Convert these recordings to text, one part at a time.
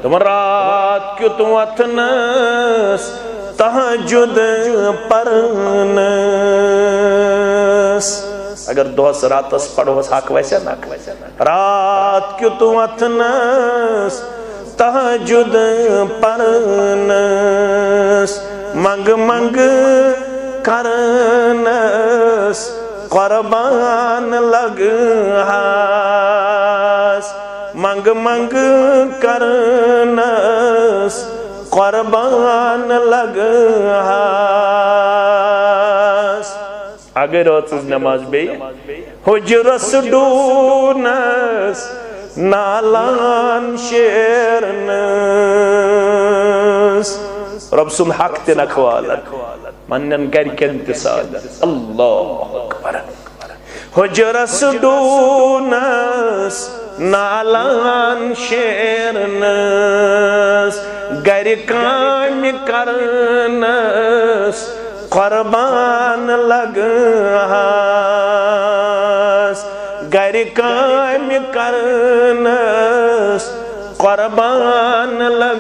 तुम रात क्यों तुम अथनस तहजुद परनस अगर दोस रातस पढ़ोस हक वैसे ना रात क्यों तुम अथनस तहजुद परनस मंग मंग करनस कुर्बान लग हास मंग मंग करनस कुर्बान लग हास अगर नमाज बे हुजरस डूनस नालान शेरनस रब सुन हक ते नखवालन मनन करकेन ते सादर अल्लाह अकबर हुजरस डूनस नालान शेरनस गर काम करनस कुर्बान लग हास गर काम करनस कुर्बान लग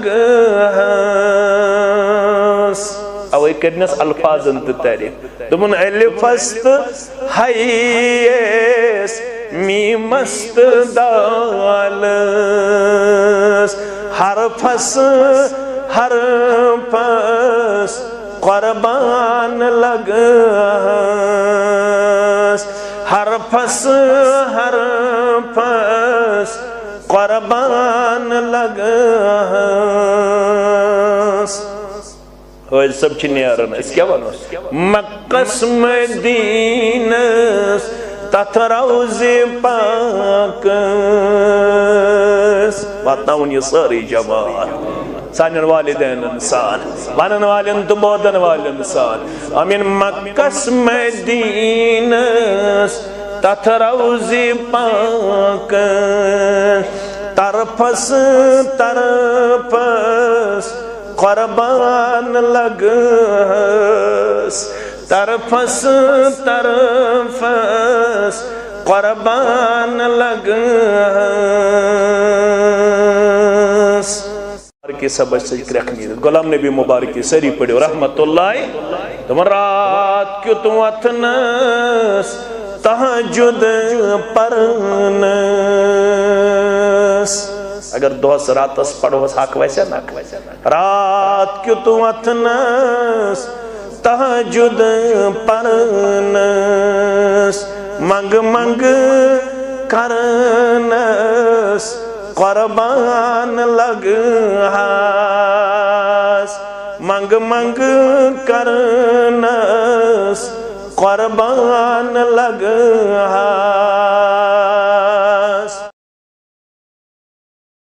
हास अवे करनस अल्फाजन ते तारीफ तुमन अलिफस्त hayes मीमस्त दालस हरफस हरफस कुर्बान लग हरफस हरफस कुर्बान लग सब चीज क्या बनो मक्कस मदीनस तथ रौज़े पाकस वातावन ये सारी जमात सानन वालिदैन इंसान वानन वालिन तो बोधन वालिन इंसान अमीन मक्कस मदीनस तथ रौज़े पाकस तरफस तरफस कुर्बान लग तरफस तरफस कुर्बान लग की सबक से गुलाम नबी मुबारक की सरी पढ़ो रहमतुल्लाह तुम रात क्यों तुम अथनस तहजुद परनस अगर दोस रातस पढ़ोस हक वैसे ना रात क्यों तुम अथनस तहजुद परनस मंग मंग करनस कुर्बान लग हास मंग मंग करनस कुर्बान लग हास